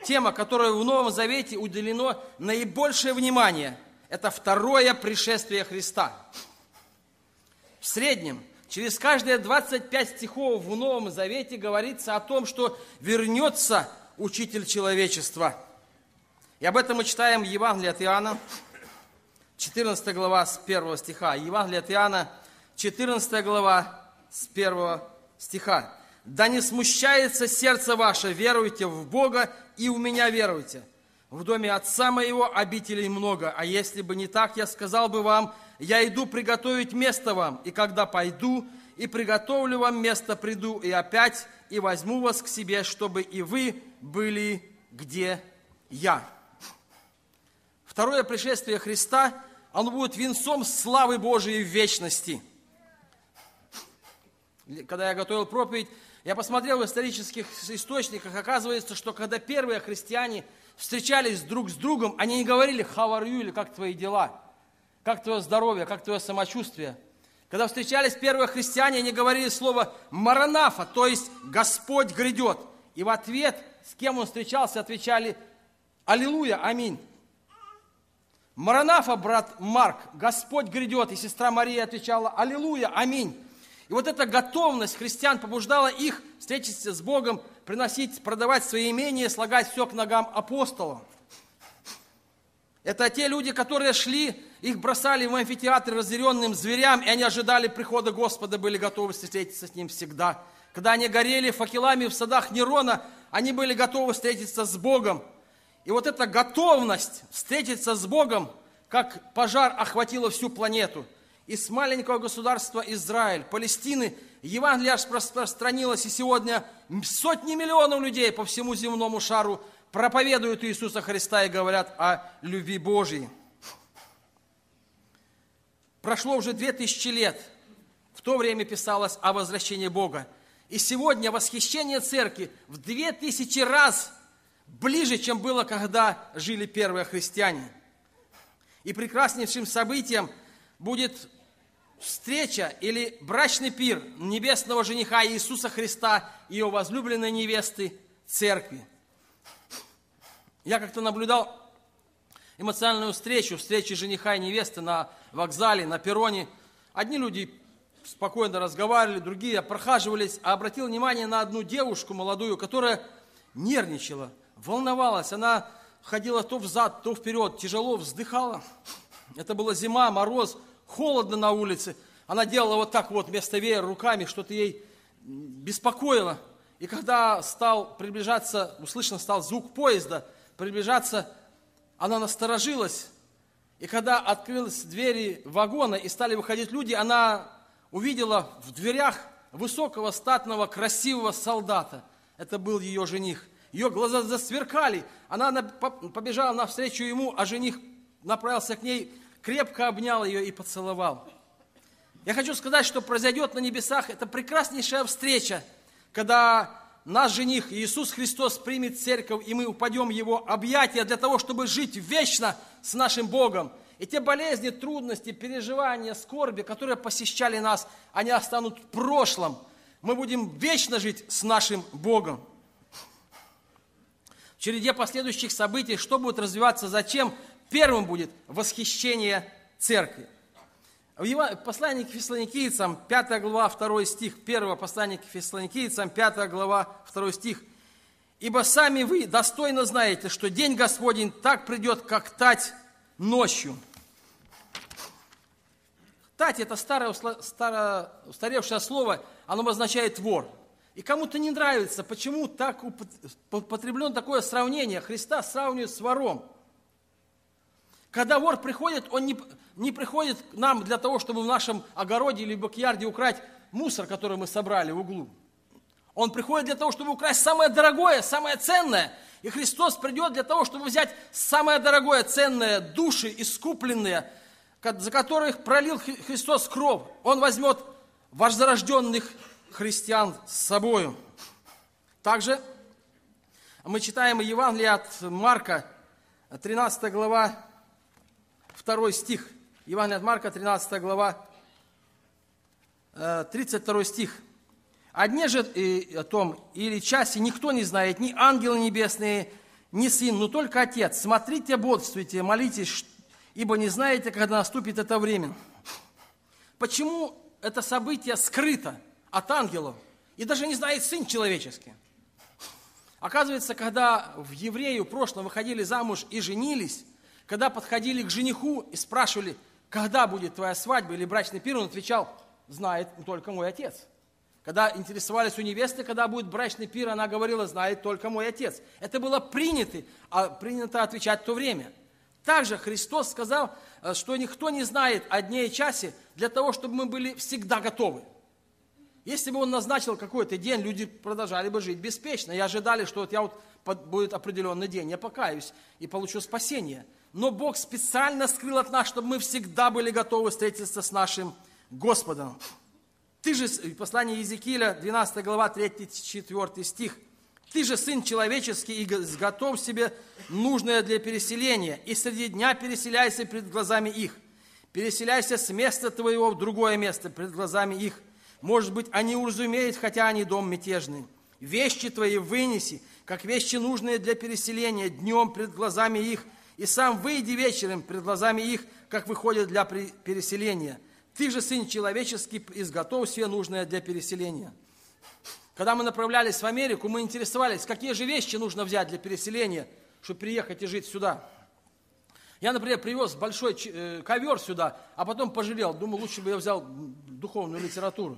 тема, которой в Новом Завете уделено наибольшее внимание, это второе пришествие Христа. В среднем, через каждые 25 стихов в Новом Завете говорится о том, что вернется Учитель человечества. И об этом мы читаем в Евангелии от Иоанна, 14 глава с 1 стиха. Евангелие от Иоанна, 14 глава с 1 стиха. «Да не смущается сердце ваше, веруйте в Бога и в Меня веруйте. В доме Отца Моего обителей много, а если бы не так, я сказал бы вам, я иду приготовить место вам, и когда пойду и приготовлю вам место, приду и опять и возьму вас к себе, чтобы и вы были где я». Второе пришествие Христа, оно будет венцом славы Божией в вечности. Когда я готовил проповедь, я посмотрел в исторических источниках, оказывается, что когда первые христиане встречались друг с другом, они не говорили «How are you?» или «Как твои дела?», «Как твое здоровье?», «Как твое самочувствие?». Когда встречались первые христиане, они говорили слово «Маранафа», то есть «Господь грядет». И в ответ, с кем он встречался, отвечали «Аллилуйя, аминь». «Маранафа, брат Марк, Господь грядет». И сестра Мария отвечала «Аллилуйя, аминь». И вот эта готовность христиан побуждала их встретиться с Богом, приносить, продавать свои имения, слагать все к ногам апостолам. Это те люди, которые шли, их бросали в амфитеатр разъяренным зверям, и они ожидали прихода Господа, были готовы встретиться с Ним всегда. Когда они горели факелами в садах Нерона, они были готовы встретиться с Богом. И вот эта готовность встретиться с Богом, как пожар охватила всю планету. Из маленького государства Израиль, Палестины, Евангелие распространилось, и сегодня сотни миллионов людей по всему земному шару проповедуют Иисуса Христа и говорят о любви Божьей. Прошло уже 2000 лет. В то время писалось о возвращении Бога. И сегодня восхищение церкви в 2000 раз ближе, чем было, когда жили первые христиане. И прекраснейшим событием будет встреча или брачный пир небесного жениха Иисуса Христа и его возлюбленной невесты церкви. Я как-то наблюдал эмоциональную встречу жениха и невесты на вокзале, на перроне. Одни люди спокойно разговаривали, другие прохаживались, а обратил внимание на одну девушку молодую, которая нервничала, волновалась. Она ходила то взад, то вперед, тяжело вздыхала. Это была зима, мороз, холодно на улице. Она делала вот так вот вместо веера руками, что-то ей беспокоило. И когда стал приближаться, услышан стал звук поезда, приближаться, она насторожилась. И когда открылись двери вагона и стали выходить люди, она увидела в дверях высокого, статного, красивого солдата. Это был ее жених. Ее глаза засверкали. Она побежала навстречу ему, а жених направился к ней, крепко обнял ее и поцеловал. Я хочу сказать, что произойдет на небесах, это прекраснейшая встреча, когда наш жених Иисус Христос примет церковь, и мы упадем в Его объятия для того, чтобы жить вечно с нашим Богом. И те болезни, трудности, переживания, скорби, которые посещали нас, они останут в прошлом. Мы будем вечно жить с нашим Богом. В череде последующих событий, что будет развиваться, зачем? Первым будет восхищение церкви. В послании к Фессалоникийцам, 5 глава, 2 стих, 1 послание к Фессалоникийцам, 5 глава, 2 стих. «Ибо сами вы достойно знаете, что день Господень так придет, как тать ночью». Тать – это устаревшее слово, оно обозначает вор. И кому-то не нравится, почему так употреблено такое сравнение. Христа сравнивают с вором. Когда вор приходит, он не приходит к нам для того, чтобы в нашем огороде или бакьярде украсть мусор, который мы собрали в углу. Он приходит для того, чтобы украсть самое дорогое, самое ценное. И Христос придет для того, чтобы взять самое дорогое, ценное, души искупленные, за которых пролил Христос кровь. Он возьмет возрожденных христиан с собою. Также мы читаем Евангелие от Марка, 13 глава, 2 стих. Евангелие от Марка, 13 глава, 32 стих. «О дне же о том или часе никто не знает, ни ангелы небесные, не сын, но только отец. Смотрите, бодрствуйте, молитесь, ибо не знаете, когда наступит это время. Почему это событие скрыто от ангелов? И даже не знает Сын Человеческий. Оказывается, когда в евреи в прошлом выходили замуж и женились, когда подходили к жениху и спрашивали, когда будет твоя свадьба или брачный пир, он отвечал, знает только мой отец. Когда интересовались у невесты, когда будет брачный пир, она говорила, знает только мой отец. Это было принято отвечать в то время. Также Христос сказал, что никто не знает о дне и часе для того, чтобы мы были всегда готовы. Если бы Он назначил какой-то день, люди продолжали бы жить беспечно и ожидали, что будет определенный день, я покаюсь и получу спасение. Но Бог специально скрыл от нас, чтобы мы всегда были готовы встретиться с нашим Господом. Ты же, послание Иезекииля, 12 глава, 3-4 стих. Ты же, Сын Человеческий, и изготовь себе нужное для переселения, и среди дня переселяйся пред глазами их. Переселяйся с места твоего в другое место пред глазами их. Может быть, они уразумеют, хотя они дом мятежный. Вещи твои вынеси, как вещи нужные для переселения, днем пред глазами их, и сам выйди вечером пред глазами их, как выходят для переселения. Ты же, Сын Человеческий, изготовь себе нужное для переселения. Когда мы направлялись в Америку, мы интересовались, какие же вещи нужно взять для переселения, чтобы приехать и жить сюда. Я, например, привез большой ковер сюда, а потом пожалел. Думаю, лучше бы я взял духовную литературу.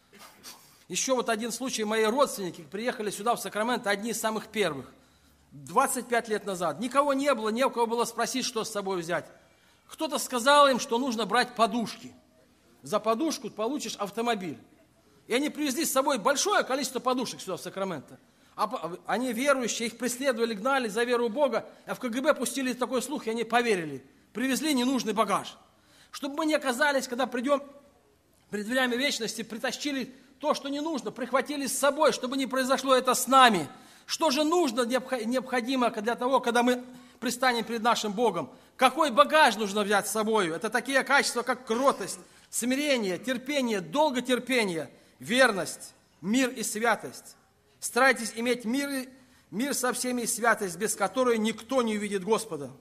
Еще вот один случай. Мои родственники приехали сюда, в Сакраменто, одни из самых первых. 25 лет назад. Никого не было, не у кого было спросить, что с собой взять. Кто-то сказал им, что нужно брать подушки. За подушку получишь автомобиль. И они привезли с собой большое количество подушек сюда, в Сакраменто. Они верующие, их преследовали, гнали за веру в Бога, а в КГБ пустили такой слух, и они поверили. Привезли ненужный багаж. Чтобы мы не оказались, когда придем пред дверями вечности, притащили то, что не нужно, прихватили с собой, чтобы не произошло это с нами. Что же нужно, необходимо для того, когда мы предстанем перед нашим Богом? Какой багаж нужно взять с собой? Это такие качества, как кротость, смирение, терпение, долготерпение, верность, мир и святость. Старайтесь иметь мир со всеми и святость, без которой никто не увидит Господа.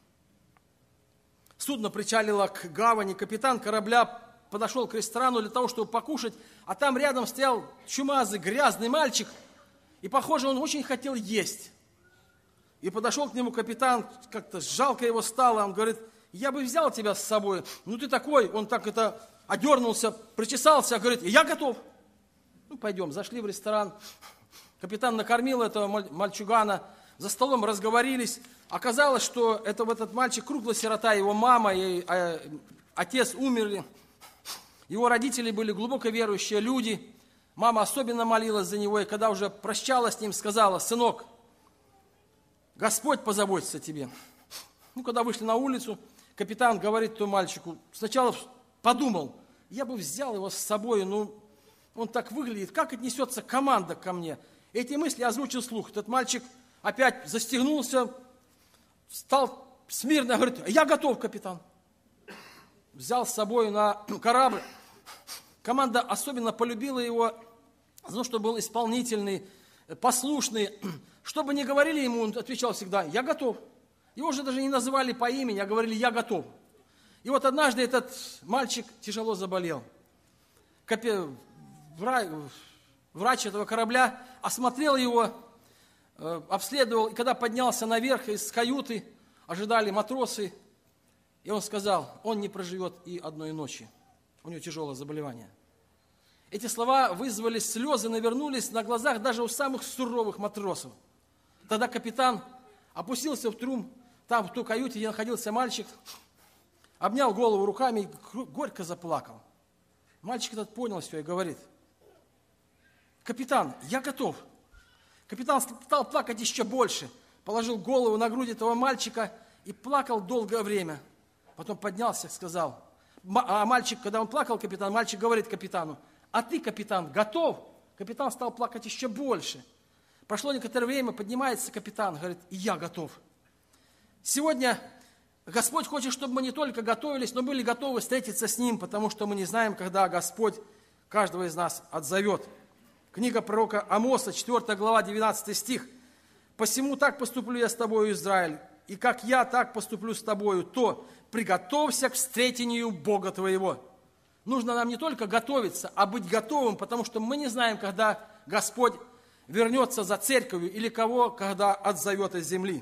Судно причалило к гавани, капитан корабля подошел к ресторану для того, чтобы покушать, а там рядом стоял чумазый, грязный мальчик, и, похоже, он очень хотел есть. И подошел к нему капитан, как-то жалко его стало, он говорит, я бы взял тебя с собой, ну ты такой, он так одернулся, причесался, говорит, я готов. Ну, пойдем, зашли в ресторан. Капитан накормил этого мальчугана, за столом разговорились. Оказалось, что этот мальчик круглая сирота, его мама и отец умерли. Его родители были глубоко верующие люди. Мама особенно молилась за него, и когда уже прощалась с ним, сказала, сынок, Господь позаботится о тебе. Ну, когда вышли на улицу, капитан говорит этому мальчику, сначала подумал, я бы взял его с собой, ну, он так выглядит, как отнесется команда ко мне? Эти мысли озвучил вслух. Этот мальчик опять застегнулся, встал смирно, говорит, я готов, капитан. Взял с собой на корабль. Команда особенно полюбила его, за то, что был исполнительный, послушный. Что бы ни говорили ему, он отвечал всегда, я готов. Его же даже не называли по имени, а говорили, я готов. И вот однажды этот мальчик тяжело заболел. Врач этого корабля осмотрел его, обследовал, и когда поднялся наверх из каюты, ожидали матросы, и он сказал, он не проживет и одной ночи, у него тяжелое заболевание. Эти слова вызвали слезы, навернулись на глазах даже у самых суровых матросов. Тогда капитан опустился в трюм, там в той каюте, где находился мальчик, обнял голову руками и горько заплакал. Мальчик этот понял все и говорит, капитан, я готов. Капитан стал плакать еще больше, положил голову на грудь этого мальчика и плакал долгое время. Потом поднялся и сказал, а мальчик, когда он плакал, мальчик говорит капитану, а ты, капитан, готов? Капитан стал плакать еще больше. Прошло некоторое время, поднимается капитан, говорит, и я готов. Сегодня Господь хочет, чтобы мы не только готовились, но были готовы встретиться с Ним, потому что мы не знаем, когда Господь каждого из нас отзовет. Книга пророка Амоса, 4 глава, 19 стих. Посему так поступлю я с тобою, Израиль, и как я так поступлю с тобою, то приготовься к встретению Бога твоего». Нужно нам не только готовиться, а быть готовым, потому что мы не знаем, когда Господь вернется за церковью или кого, когда отзовет из земли.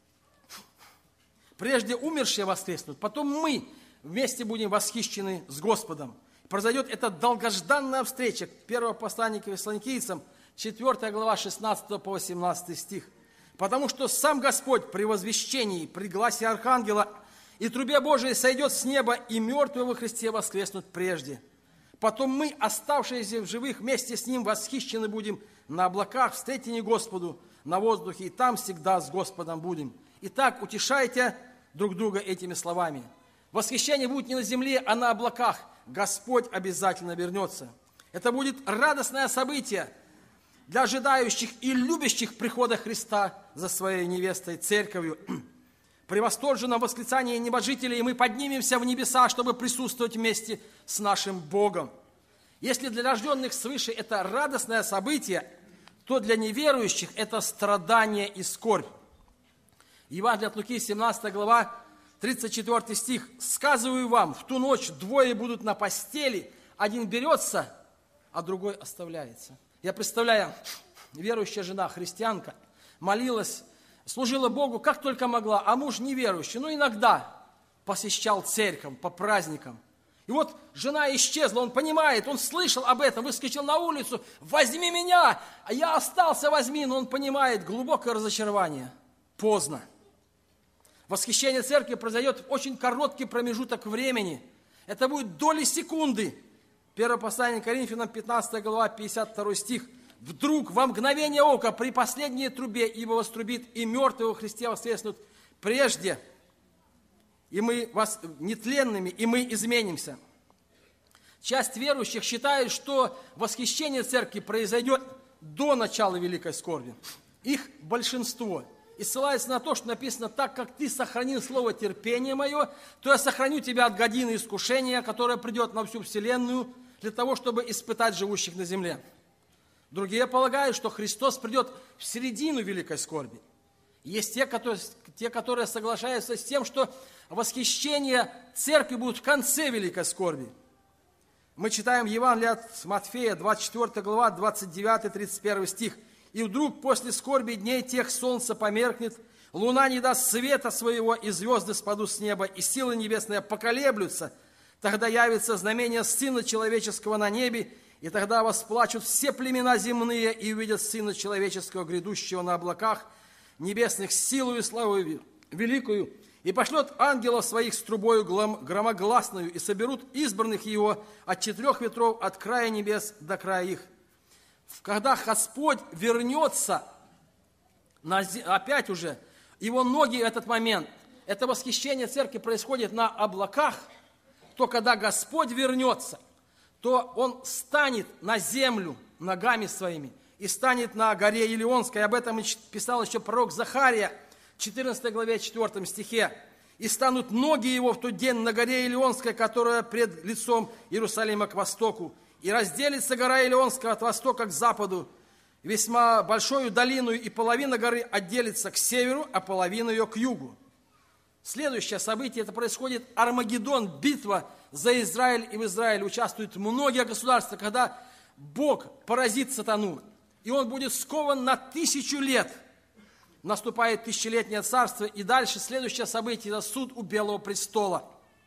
Прежде умершие воскреснут, потом мы вместе будем восхищены с Господом. Произойдет эта долгожданная встреча. 1 послание к Фессалоникийцам, 4 глава, 16 по 18 стих. «Потому что сам Господь при возвещении, при гласе архангела и трубе Божией сойдет с неба, и мертвые во Христе воскреснут прежде. Потом мы, оставшиеся в живых, вместе с Ним восхищены будем на облаках, встретени Господу на воздухе, и там всегда с Господом будем. Итак, утешайте друг друга этими словами. Восхищение будет не на земле, а на облаках. Господь обязательно вернется. Это будет радостное событие для ожидающих и любящих прихода Христа за своей невестой, церковью. При восторженном восклицании небожителей мы поднимемся в небеса, чтобы присутствовать вместе с нашим Богом. Если для рожденных свыше это радостное событие, то для неверующих это страдание и скорбь. Евангелие от Луки, 17 глава, 34 стих. «Сказываю вам, в ту ночь двое будут на постели, один берется, а другой оставляется». Я представляю, верующая жена, христианка, молилась, служила Богу как только могла, а муж неверующий, но иногда посещал церковь по праздникам. И вот жена исчезла, он понимает, он слышал об этом, выскочил на улицу: «Возьми меня!» А я остался, возьми, но он понимает, глубокое разочарование. Поздно. Восхищение церкви произойдет в очень короткий промежуток времени. Это будет доли секунды. 1 послание к Коринфянам, 15 глава, 52 стих. «Вдруг во мгновение ока при последней трубе, ибо вострубит, и мертвые во Христе воскреснут прежде, и мы нетленными, и мы изменимся». Часть верующих считает, что восхищение церкви произойдет до начала великой скорби. Их большинство. И ссылается на то, что написано: «Так как ты сохранил слово терпение мое, то я сохраню тебя от годины искушения, которое придет на всю вселенную, для того, чтобы испытать живущих на земле». Другие полагают, что Христос придет в середину великой скорби. Есть те, которые соглашаются с тем, что восхищение церкви будет в конце великой скорби. Мы читаем Евангелие от Матфея, 24 глава, 29-31 стих. «И вдруг после скорби дней тех солнце померкнет, луна не даст света своего, и звезды спадут с неба, и силы небесные поколеблются. Тогда явится знамение Сына Человеческого на небе, и тогда восплачут все племена земные, и увидят Сына Человеческого, грядущего на облаках небесных, силою и славою великую, и пошлет ангелов своих с трубою громогласною, и соберут избранных его от 4 ветров, от края небес до края их». Когда Господь вернется, опять уже, его ноги в этот момент, это восхищение церкви происходит на облаках, то когда Господь вернется, то Он станет на землю ногами своими и станет на горе Елеонской. Об этом писал еще пророк Захария, 14 главе, 4 стихе. «И станут ноги его в тот день на горе Елеонской, которая пред лицом Иерусалима к востоку. И разделится гора Елеонская от востока к западу, весьма большую долину, и половина горы отделится к северу, а половина ее к югу». Следующее событие, это происходит Армагеддон, битва за Израиль, и в Израиле участвуют многие государства, когда Бог поразит сатану, и он будет скован на 1000 лет. Наступает тысячелетнее царство, и дальше следующее событие – это суд у Белого престола.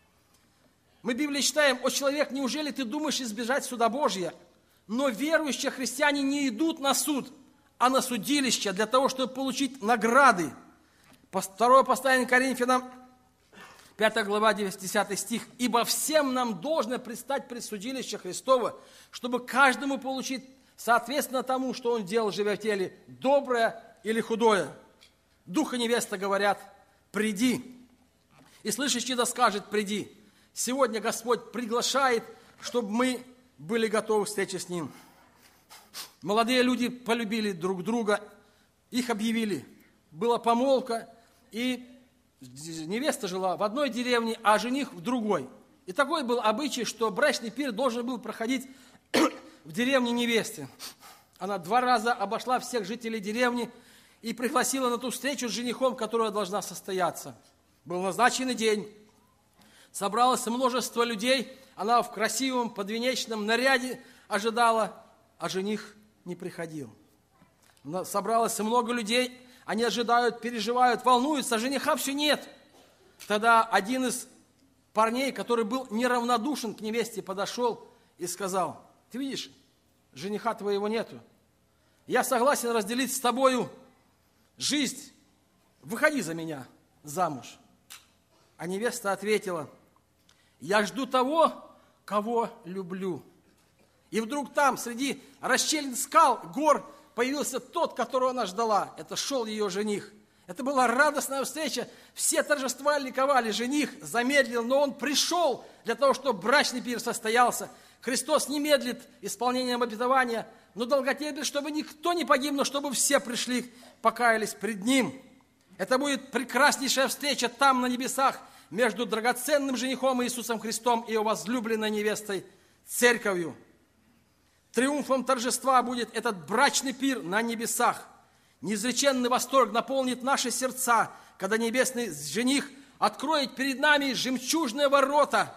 Мы в Библии читаем: «О человек, неужели ты думаешь избежать суда Божия?» Но верующие христиане не идут на суд, а на судилище для того, чтобы получить награды. Второе послание к Коринфянам, 5 глава, 10 стих. «Ибо всем нам должно предстать пред судилище Христово, чтобы каждому получить соответственно тому, что он делал, живя в теле, доброе или худое. Дух и невеста говорят: приди. И слышащий да скажет: приди». Сегодня Господь приглашает, чтобы мы были готовы к встрече с Ним. Молодые люди полюбили друг друга, их объявили. Была помолвка, и невеста жила в одной деревне, а жених в другой. И такой был обычай, что брачный пир должен был проходить в деревне невесты. Она 2 раза обошла всех жителей деревни и пригласила на ту встречу с женихом, которая должна состояться. Был назначенный день. Собралось множество людей. Она в красивом подвенечном наряде ожидала, а жених не приходил. Собралось много людей. Они ожидают, переживают, волнуются, а жениха все нет. Тогда один из парней, который был неравнодушен к невесте, подошел и сказал: ты видишь, жениха твоего нету. Я согласен разделить с тобою жизнь. Выходи за меня замуж. А невеста ответила: я жду того, кого люблю. И вдруг там, среди расщелин скал, гор, появился тот, которого она ждала. Это шел ее жених. Это была радостная встреча. Все торжествовали, ликовали. Жених замедлил, но он пришел для того, чтобы брачный пир состоялся. Христос не медлит исполнением обетования, но долготерпит, чтобы никто не погиб, но чтобы все пришли, покаялись пред Ним. Это будет прекраснейшая встреча там, на небесах, между драгоценным женихом Иисусом Христом и его возлюбленной невестой, церковью. Триумфом торжества будет этот брачный пир на небесах. Неизреченный восторг наполнит наши сердца, когда небесный жених откроет перед нами жемчужные ворота.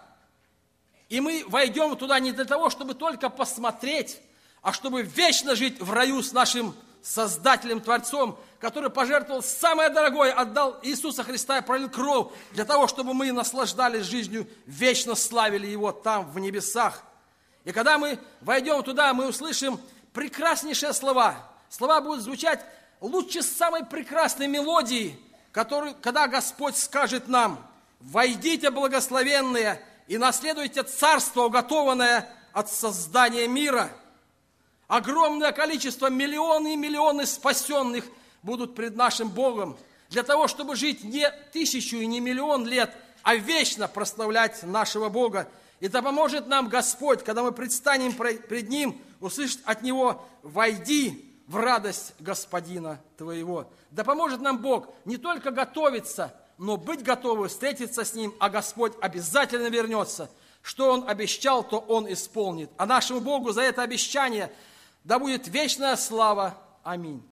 И мы войдем туда не для того, чтобы только посмотреть, а чтобы вечно жить в раю с нашим Создателем, Творцом, который пожертвовал самое дорогое, отдал Иисуса Христа и пролил кровь для того, чтобы мы наслаждались жизнью, вечно славили Его там, в небесах. И когда мы войдем туда, мы услышим прекраснейшие слова. Слова будут звучать лучше самой прекрасной мелодии, когда Господь скажет нам: «Войдите, благословенные, и наследуйте царство, уготованное от создания мира». Огромное количество, миллионы и миллионы спасенных будут пред нашим Богом для того, чтобы жить не 1000 и не миллион лет, а вечно прославлять нашего Бога. И да поможет нам Господь, когда мы предстанем пред Ним, услышать от Него: «Войди в радость Господина твоего». Да поможет нам Бог не только готовиться, но быть готовы встретиться с Ним, а Господь обязательно вернется. Что Он обещал, то Он исполнит. А нашему Богу за это обещание да будет вечная слава. Аминь.